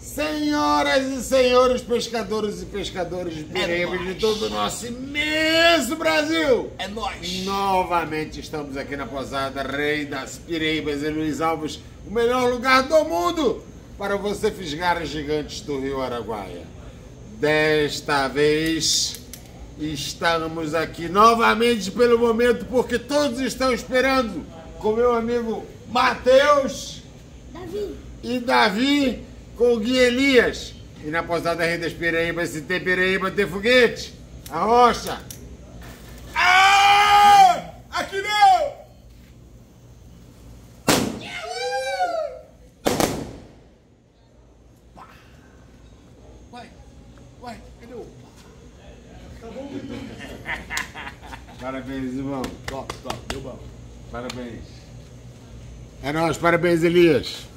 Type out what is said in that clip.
Senhoras e senhores pescadores e pescadoras de Piraiba de todo o nosso imenso Brasil! É nóis! Novamente estamos aqui na Pousada Rei das Piraibas em Luiz Alves, o melhor lugar do mundo para você fisgar as gigantes do Rio Araguaia. Desta vez estamos aqui novamente pelo momento porque todos estão esperando com meu amigo Matheus e Davi com o Gui Elias. E na Pousada Rei das Piraibas, se tem Piraíba, tem foguete. A rocha. Ah! Aqui não! Vai, cadê o... Tá bom, Parabéns, irmão. Top, deu bom. Parabéns. É nóis, parabéns, Elias.